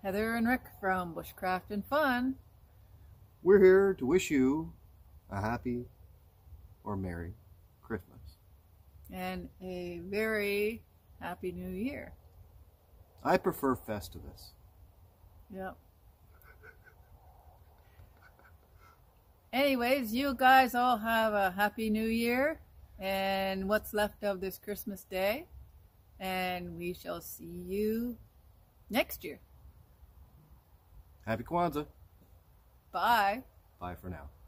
Heather and Rick from Bushcraft and Fun. We're here to wish you a happy or Merry Christmas. And a very happy new year. I prefer Festivus. Yep. Anyways, you guys all have a happy new year and what's left of this Christmas day. And we shall see you next year. Happy Kwanzaa. Bye. Bye for now.